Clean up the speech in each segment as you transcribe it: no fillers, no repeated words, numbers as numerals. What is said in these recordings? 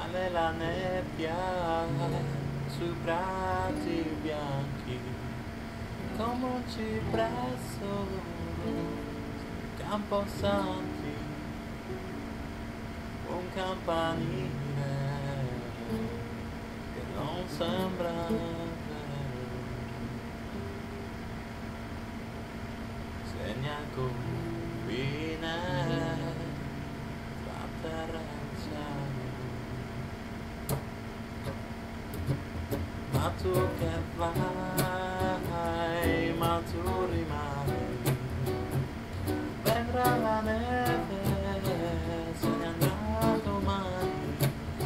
Sale la nebbia sui prati bianchi, come un cipresso, camposanti, un campanile che non sembra vero, segna confine tra terra e cielo. Ma tu che vai, ma tu rimani, vendrà la neve, se ne andrà domani,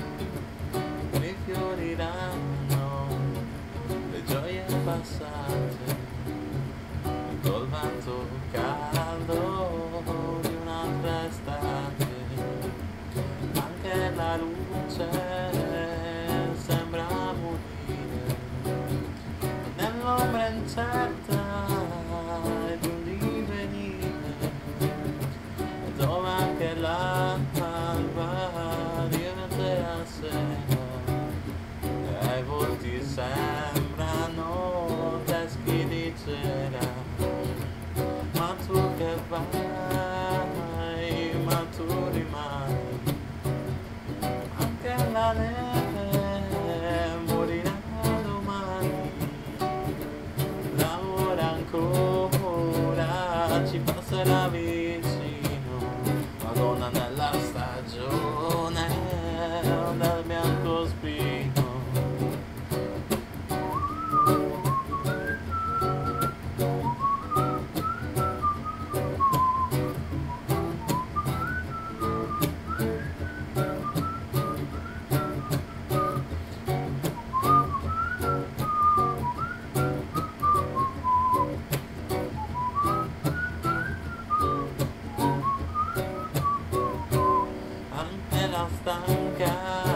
rifioriranno le gioie passate, col vento caldo di un'altra estate, anche la luce sembra morire nell'ombra incerta di un divenire, dove anche l'alba diventerà sera e i volti sembrano teschi di cera. Ma tu che vai, ma tu rimani, anche la neve morirà domani, lavora ancora, ci passerà vicino, la donna nella stagione del biancospino. Era stanca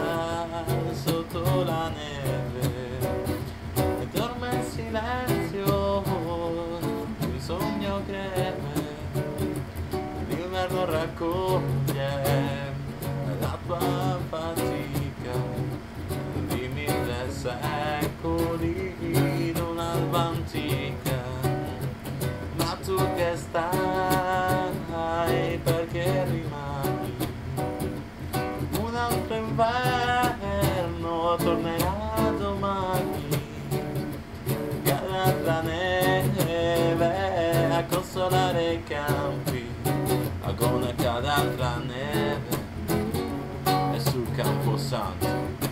sotto la neve e dorme in silenzio, il sogno greve, l'inverno raccoglie la tua fatica di 1000 secoli in un'alba antica. Ma tu che stai, perché rimani? Un altro inverno tornerà domani, cadrà la neve a consolare i campi, agona cadrà la neve e sul camposanto